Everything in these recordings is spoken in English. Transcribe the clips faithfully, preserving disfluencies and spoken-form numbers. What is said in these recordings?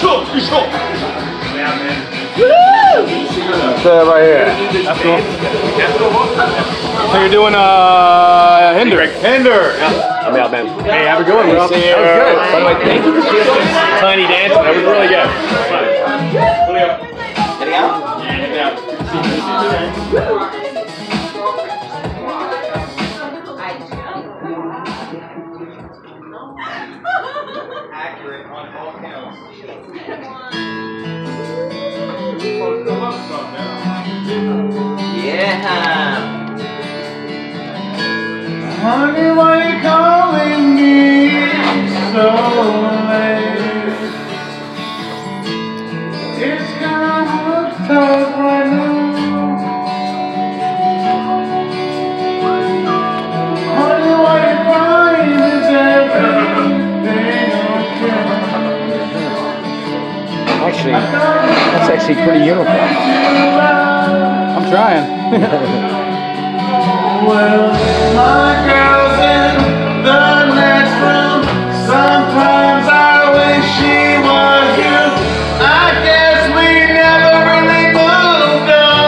That's it right here. That's cool. So you're doing uh Hinder. Hinder. Yeah. I'm out, man. Hey, have a good one, bro. That was good. By the way, thank you for doing Tiny Dance. That was really good. Getting out? Yeah. Accurate on all counts. Yeah. Honey, why you calling me so late? It's kinda hard to talk right now. Honey, why you crying? Is everything okay? Actually, that's actually pretty uniform. I'm trying. Well, my girl's in the next room. Sometimes I wish she was you. I guess we never really moved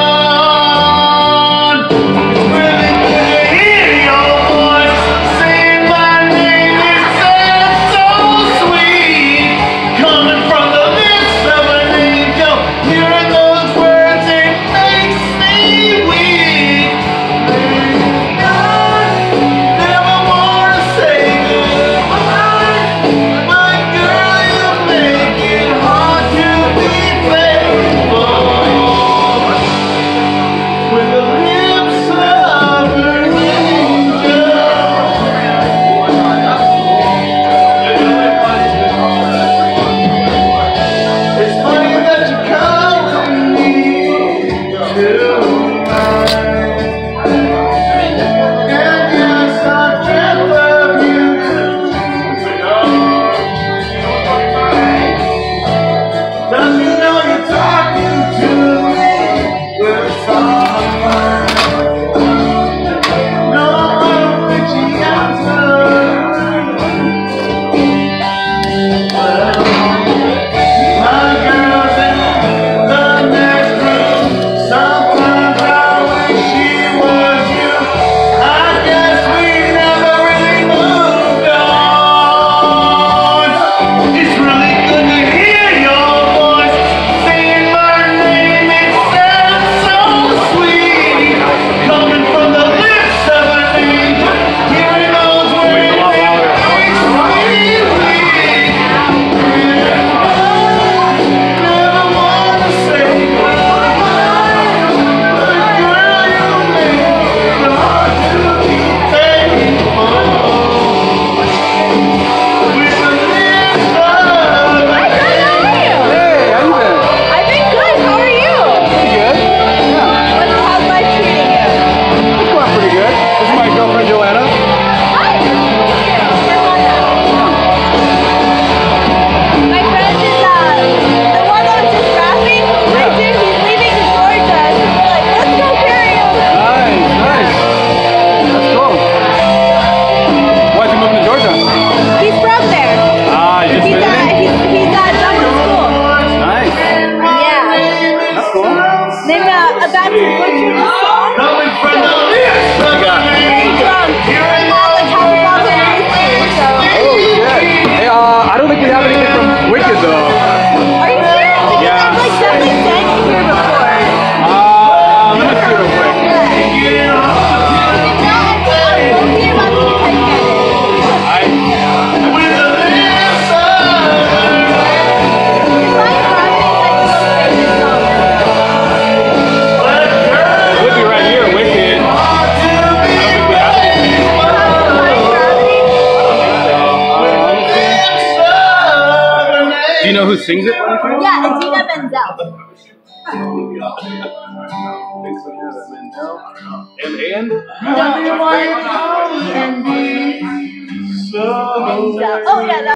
on. It's really good to hear your voice saying my name. It sounds so sweet, coming from the lips of an angel. Hearing those words, it makes me weak. Never wanna say goodbye, my girl. You make it hard to be faithful with the lips of an angel. It's funny that you're calling me tonight. And yes, I can love you. Don't you know you're talking to me with someone? No, I don't think she answered. Well, my girl's in the next room. Sometimes I wish she was you. I guess we never really moved on. It's really good to hear your voice saying my name. It sounds so sweet, coming from the lips of an angel. Hearing those words, it makes me weak. Never wanna say goodbye, but girl, you make it hard to be faithful with the lips of an Hi, John, how are you? Hey, how you been? I've been good. How are you? Pretty good. Yeah, What's how's life treating you? it's going pretty good. This is my girlfriend Joanna. Hi. My friend is uh the one that was just rapping. My dude, he's leaving to Georgia, so we're like, let's go karaoke. Nice, nice. That's cool. Why'd you move to Georgia? He's from there. Ah, you just He's uh visiting? he's he's uh done with school. Nice. Yeah. That's cool. Then uh about to butcher the song. coming from the lips of What you got? an Very angel. drunk. Hearing All the time we got there so. Oh, shit. Hey, uh, I don't think we have anything from Wicked, though. Are you sure? Because Yeah. I've like definitely sang it here before. Uh, let me see real quick. I, with the lips of it would be right here, Wicked. I don't think we have anything. Do you know who sings it? Yeah, Adina Menzel. And, and? Honey, why you calling me so late? Oh yeah, that